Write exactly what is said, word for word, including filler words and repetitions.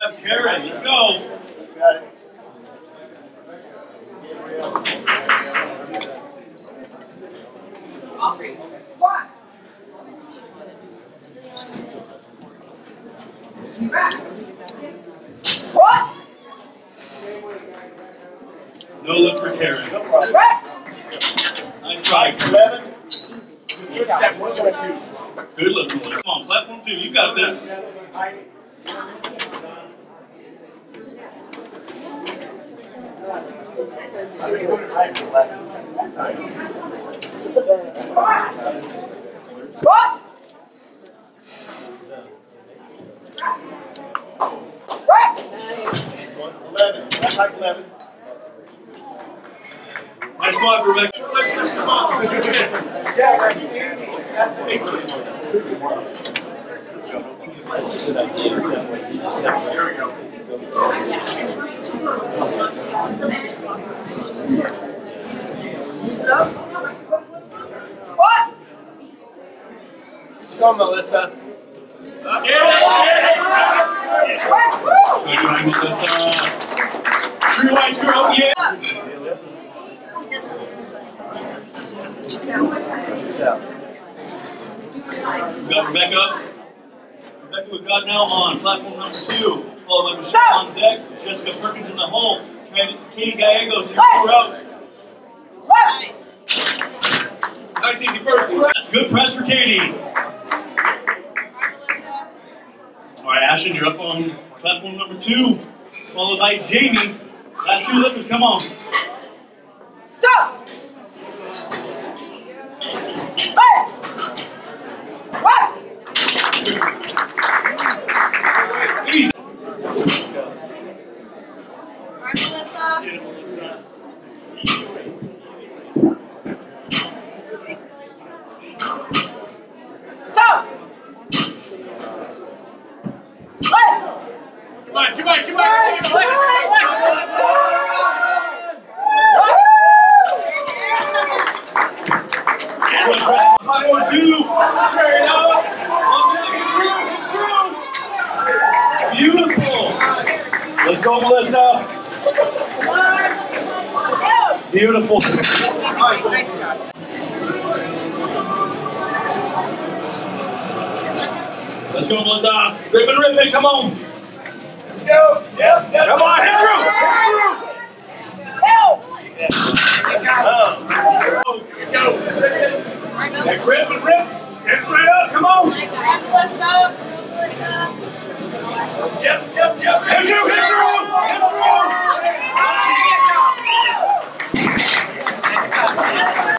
Karen, let's go. Got it. What? What? No lift for Karen. No problem. Nice try. eleven. Switch that one by two. Good lift, Mueller. Come on, platform two. You got this. What? What? eleven. That's like eleven. Nice squat, Rebecca. Come on. Yeah, right. That's six. There we go. What? Let's go, Melissa. Good try, Melissa. True white girl, yeah. We got Rebecca. Rebecca, we've got now on platform number two. Followed by Michelle on deck. Jessica Perkins in the hole. Katie Gallegos, you're out. What? Nice, easy first press. Good press for Katie. All right, Ashton, you're up on platform number two. Followed by Jamie. Last two lifters, come on. Stop! Press! What? Easy. Stop! Press! Come on, come on, come on, come on. Five more two. Straight up. It's through. It's through. Beautiful. Let's go, Melissa. Beautiful. Nice job. Let's go, Melissa. Rip and rip it. Come on. Let's go. Yep, yep. Come on, hit through. Help! Oh. Go. Hey, rip and rip. Get straight up. Come on. Yep, yep, yep. Hit through.